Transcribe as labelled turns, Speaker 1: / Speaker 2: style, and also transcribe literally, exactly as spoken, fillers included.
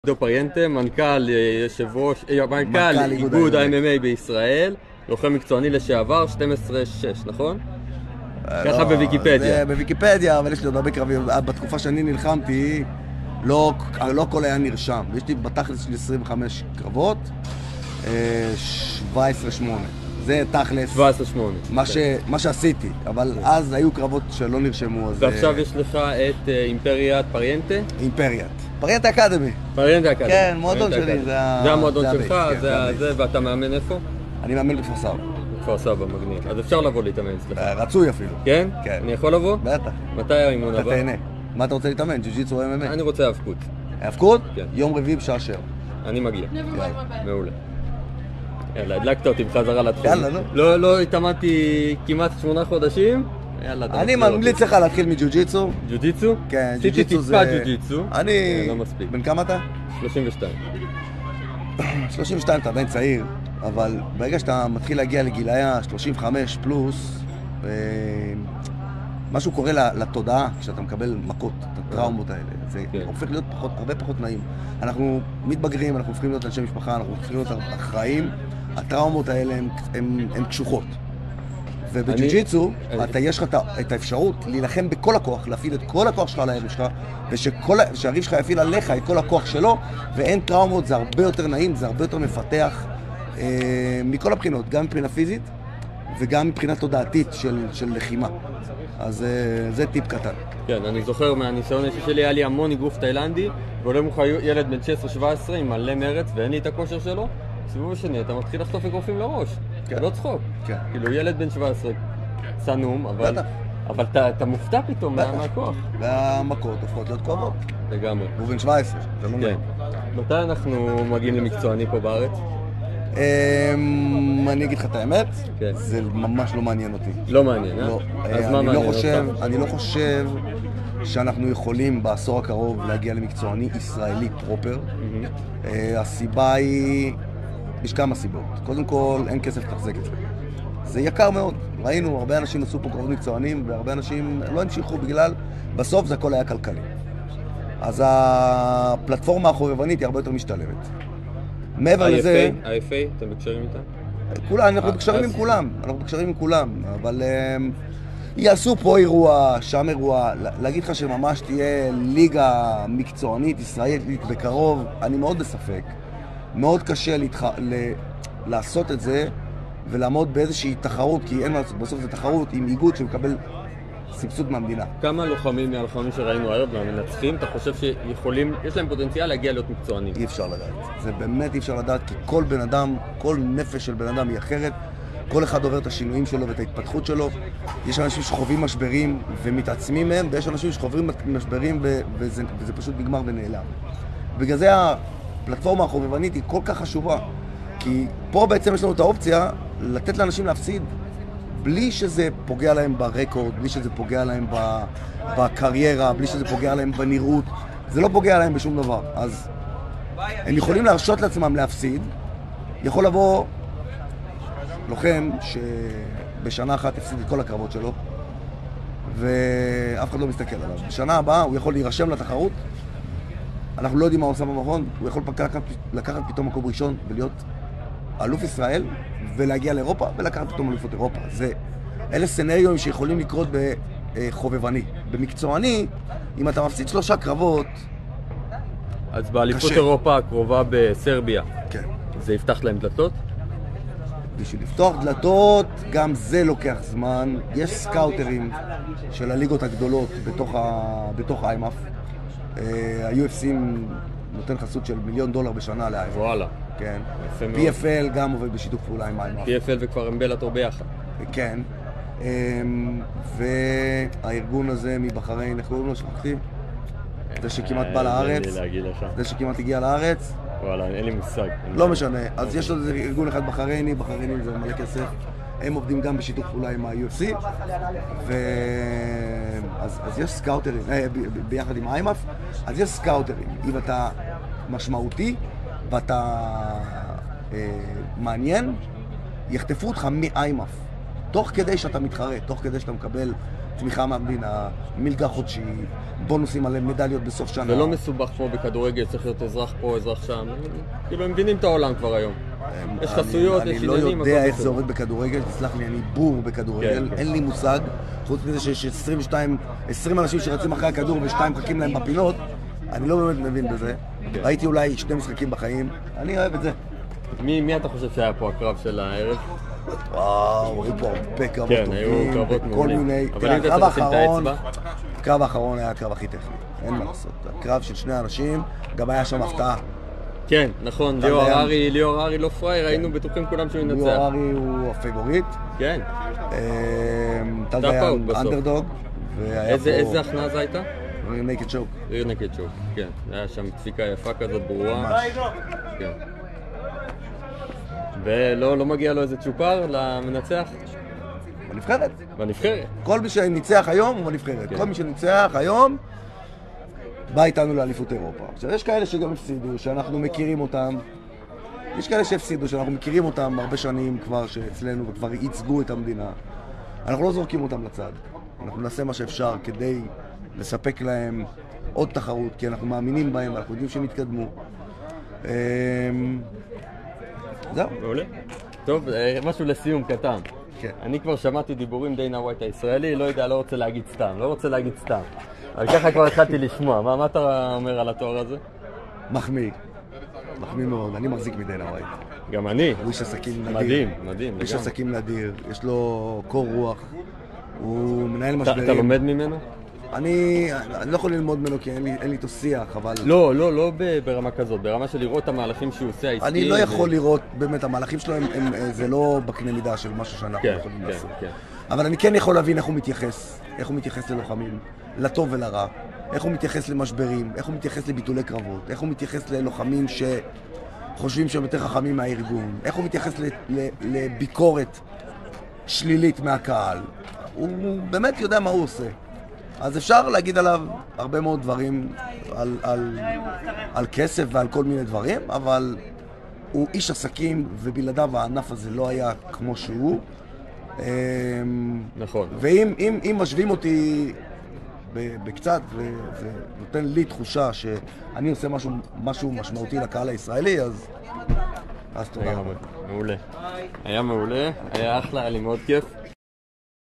Speaker 1: דו פריינטה, מנכ"ל יושב ראש, מנכ"ל איגוד ה-אם אם איי בישראל, לוחם מקצועני לשעבר, שתים עשרה שש, נכון? ככה בוויקיפדיה.
Speaker 2: זה בוויקיפדיה, אבל יש לי עוד הרבה קרבים. בתקופה שאני נלחמתי, לא הכל היה נרשם. יש לי בתכלס של עשרים וחמש קרבות, שבע עשרה שמונה. זה תכלס.
Speaker 1: שבע עשרה שמונה.
Speaker 2: מה שעשיתי, אבל אז היו קרבות שלא נרשמו.
Speaker 1: ועכשיו יש לך את אימפריית פריינטה?
Speaker 2: אימפריית. פריינטה אקדמי.
Speaker 1: פריינטה אקדמי.
Speaker 2: כן, מועדון שלי.
Speaker 1: זה המועדון שלך, זה, ואתה מאמן איפה?
Speaker 2: אני מאמן בכפר סבא.
Speaker 1: בכפר סבא, מגניב. אז אפשר לבוא להתאמן אצלך.
Speaker 2: רצוי אפילו.
Speaker 1: כן?
Speaker 2: כן.
Speaker 1: אני יכול לבוא?
Speaker 2: בטח.
Speaker 1: מתי האימון הבא?
Speaker 2: אתה תהנה. מה אתה רוצה להתאמן? ג'ו-ג'יטסו או אם אם איי?
Speaker 1: אני רוצה האבקות.
Speaker 2: האבקות?
Speaker 1: כן.
Speaker 2: יום רביעי בשעה שבע.
Speaker 1: אני מגיע. מעולה. יאללה, הדלקת אותי בחזרה להתחיל.
Speaker 2: יאללה, נו.
Speaker 1: לא, לא התאמנתי כמעט שמונה חודשים. יאללה,
Speaker 2: אני ממליץ לך להתחיל מג'ו-ג'יטסו.
Speaker 1: ג'ו-ג'יטסו?
Speaker 2: כן, ג'ו-ג'יטסו זה...
Speaker 1: טיפה ג'ו-ג'יטסו.
Speaker 2: אני...
Speaker 1: לא מספיק.
Speaker 2: בן כמה אתה?
Speaker 1: שלושים ושתיים.
Speaker 2: שלושים ושתיים אתה עדיין צעיר, אבל ברגע שאתה מתחיל להגיע לגילאי ה-שלושים וחמש פלוס, משהו קורה לתודעה כשאתה מקבל מכות, את הטראומות האלה. זה הופך להיות פחות, הרבה פחות נעים. אנחנו מתבגרים, אנחנו הופכים להיות אנשי משפחה, אנחנו הופכים להיות אחראים. הטראומות האלה הן קשוחות. ובג'ו-ג'יטסו, אתה יש לך את האפשרות להילחם בכל הכוח, להפעיל את כל הכוח שלך על היריב שלך, ושהריב שלך יפעיל עליך את כל הכוח שלו, ואין טראומות, זה הרבה יותר נעים, זה הרבה יותר מפתח מכל הבחינות, גם מבחינה פיזית וגם מבחינה תודעתית של לחימה. אז זה טיפ קטן.
Speaker 1: כן, אני זוכר מהניסיון האישי שלי, היה לי המון אגרוף תאילנדי, ועולה מוך ילד בן שש עשרה שבע עשרה עם מלא מרץ, ואין לי את הכושר שלו. סיבוב השני, אתה מתחיל לחטוף אגרופים לראש. זה לא צחוק. כאילו ילד בן שבע עשרה צנום, אבל אתה מופתע פתאום מהכוח.
Speaker 2: והמכות הופכות להיות כואבות.
Speaker 1: לגמרי.
Speaker 2: הוא בן שבע עשרה, זה לא נעים.
Speaker 1: מתי אנחנו מגיעים למקצועני פה בארץ?
Speaker 2: אני אגיד לך את האמת, זה ממש לא מעניין אותי.
Speaker 1: לא מעניין, אה? אז מה מעניין אותך?
Speaker 2: אני לא חושב שאנחנו יכולים בעשור הקרוב להגיע למקצועני ישראלי פרופר. הסיבה היא... יש כמה סיבות. קודם כל, אין כסף לתחזק את זה. זה יקר מאוד. ראינו, הרבה אנשים עשו פה קרבות מקצוענים, והרבה אנשים לא המשיכו בגלל, בסוף זה הכל היה כלכלי. אז הפלטפורמה החובבנית היא הרבה יותר משתלבת. מעבר לזה...
Speaker 1: ה-אף איי, אתם בקשרים איתם?
Speaker 2: כולם, אנחנו בקשרים עם כולם. אנחנו בקשרים עם כולם, אבל יעשו פה אירוע, שם אירוע. להגיד לך שממש תהיה ליגה מקצוענית ישראלית בקרוב, אני מאוד בספק. מאוד קשה להתח... ל... לעשות את זה ולעמוד באיזושהי תחרות, כי אין מה לעשות, בסוף זה תחרות עם איגוד שמקבל סבסוד מהמדינה. כמה
Speaker 1: לוחמים מהלוחמים שראינו הערב מהמנצחים, אתה חושב שיכולים, יש להם פוטנציאל להגיע להיות מקצוענים?
Speaker 2: אי אפשר לדעת. זה באמת אי אפשר לדעת, כי כל בן אדם, כל נפש של בן אדם היא אחרת. כל אחד עובר את השינויים שלו ואת ההתפתחות שלו. יש אנשים שחווים משברים ומתעצמים מהם, ויש אנשים שחווים משברים ו... וזה... וזה פשוט נגמר ונעלם. בגלל זה הפלטפורמה החובבנית היא כל כך חשובה, כי פה בעצם יש לנו את האופציה לתת לאנשים להפסיד בלי שזה פוגע להם ברקורד, בלי שזה פוגע להם בקריירה, בלי שזה פוגע להם בנראות. זה לא פוגע להם בשום דבר. אז הם יכולים להרשות לעצמם להפסיד. יכול לבוא לוחם שבשנה אחת הפסיד את כל הקרבות שלו, ואף אחד לא מסתכל עליו. בשנה הבאה הוא יכול להירשם לתחרות, אנחנו לא יודעים מה הוא עושה במכון, הוא יכול לקחת, לקחת פתאום מקום ראשון ולהיות אלוף ישראל ולהגיע לאירופה ולקחת פתאום אלופות אירופה. זה, אלה סצנריונים שיכולים לקרות בחובבני. במקצועני, אם אתה מפסיד שלושה קרבות...
Speaker 1: אז באליפות אירופה הקרובה בסרביה,
Speaker 2: כן. זה
Speaker 1: יפתח להם דלתות?
Speaker 2: בשביל לפתוח דלתות, גם זה לוקח זמן. יש סקאוטרים של הליגות הגדולות בתוך ה-איי אם אף. ה-יו אף סי נותן חסות של מיליון דולר בשנה ל-איי אם אף.
Speaker 1: וואלה.
Speaker 2: כן. פי אף אל גם עובד בשיתוף פעולה עם איי אם אף.
Speaker 1: פי אף אל וכבר עם בלאטור ביחד.
Speaker 2: כן. והארגון הזה מבחריין, איך קוראים לו? שכחתי? זה שכמעט בא לארץ. זה שכמעט הגיע לארץ.
Speaker 1: וואלה, אין לי מושג.
Speaker 2: לא משנה. אז יש לו איזה ארגון אחד בחרייני, בחרייני זה מלא כסף. הם עובדים גם בשיתוף פעולה עם ה-יו אף סי, אז יש סקאוטרים, ביחד עם ה-איי אם אף, אז יש סקאוטרים. אם אתה משמעותי ואתה מעניין, יחטפו אותך מ-איי אם אף. תוך כדי שאתה מתחרה, תוך כדי שאתה מקבל תמיכה מהמדינה, מלגה חודשית, בונוסים על מדליות בסוף שנה.
Speaker 1: ולא מסובך כמו בכדורגל, צריך להיות אזרח פה, אזרח שם. כאילו הם מבינים את העולם כבר היום. יש חסויות, יש עניינים.
Speaker 2: אני לא יודע איך זה עובד בכדורגל, תסלח לי, אני בור בכדורגל, אין לי מושג. חוץ מזה שיש עשרים ושתיים, עשרים אנשים שרצים אחרי הכדור ושתיים מחכים להם בפינות, אני לא באמת מבין בזה. ראיתי אולי שני משחקים בחיים, אני אוהב את זה.
Speaker 1: מי אתה חושב שהיה פה הקרב של הערב?
Speaker 2: וואו, היו פה הרבה קרבות
Speaker 1: כן,
Speaker 2: טובים,
Speaker 1: היו קרבות מעולים.
Speaker 2: אבל אם אתה צריך לשים את האצבע? הקרב האחרון היה הקרב הכי טכני, אין מה לעשות. הקרב של שני אנשים, גם היה שם הפתעה.
Speaker 1: כן, נכון, ליאור הררי, ליאור הררי לא פרייר, היינו בטוחים כולם שהוא ינצח.
Speaker 2: ליאור הררי הוא הפייבוריט.
Speaker 1: כן.
Speaker 2: טל דיין אנדרדוג.
Speaker 1: איזה הכנעה זה הייתה?
Speaker 2: ריר נקד שוק.
Speaker 1: ריר נקד שוק, כן. היה שם דפיקה יפה כזאת, ברורה.
Speaker 2: ממש.
Speaker 1: כן. ולא מגיע לו איזה צ'ופר למנצח?
Speaker 2: בנבחרת.
Speaker 1: בנבחרת.
Speaker 2: כל מי שניצח היום הוא בנבחרת. כל מי שניצח היום בא איתנו לאליפות אירופה. עכשיו, יש כאלה שגם הפסידו, שאנחנו מכירים אותם. יש כאלה שהפסידו, שאנחנו מכירים אותם הרבה שנים כבר, שאצלנו וכבר ייצגו את המדינה. אנחנו לא זורקים אותם לצד. אנחנו נעשה מה שאפשר כדי לספק להם עוד תחרות, כי אנחנו מאמינים בהם, אנחנו יודעים שהם יתקדמו. זהו.
Speaker 1: מעולה. טוב, משהו לסיום קטן.
Speaker 2: כן.
Speaker 1: אני כבר שמעתי דיבורים דיינה ווייט הישראלי, לא יודע, לא רוצה להגיד סתם, לא רוצה להגיד סתם. אבל ככה כבר התחלתי לשמוע. מה, מה אתה אומר על התואר הזה?
Speaker 2: מחמיא. מחמיא מאוד. אני מחזיק מדיינה ווייט.
Speaker 1: גם אני.
Speaker 2: הוא איש עסקים נדיר.
Speaker 1: מדהים, מדהים.
Speaker 2: איש עסקים נדיר. יש לו קור רוח. הוא מנהל משברים.
Speaker 1: אתה לומד ממנו?
Speaker 2: אני, אני לא יכול ללמוד ממנו כי אין לי, אין לי איתו שיח, אבל...
Speaker 1: לא, לא, לא ברמה כזאת, ברמה של לראות את המהלכים שהוא עושה, העסקי...
Speaker 2: אני לא יכול ו... לראות, באמת, המהלכים שלו הם, הם, זה לא בקנה מידה של משהו שאנחנו
Speaker 1: כן,
Speaker 2: יכולים
Speaker 1: כן,
Speaker 2: לעשות.
Speaker 1: כן.
Speaker 2: אבל אני כן יכול להבין איך הוא מתייחס, איך הוא מתייחס ללוחמים, לטוב ולרע, איך הוא מתייחס למשברים, איך הוא מתייחס לביטולי קרבות, איך הוא מתייחס ללוחמים שחושבים שהם יותר חכמים מהארגון, איך הוא מתייחס ל, ל, לביקורת שלילית מהקהל. הוא באמת יודע מה הוא עושה. אז אפשר להגיד עליו הרבה מאוד דברים על, על, על כסף ועל כל מיני דברים, אבל הוא איש עסקים ובלעדיו הענף הזה לא היה כמו שהוא.
Speaker 1: נכון.
Speaker 2: ואם אם, אם משווים אותי בקצת וזה נותן לי תחושה שאני עושה משהו, משהו משמעותי לקהל הישראלי, אז, אז תודה רבה.
Speaker 1: מעולה. היה מעולה, היה אחלה, היה לי מאוד כיף.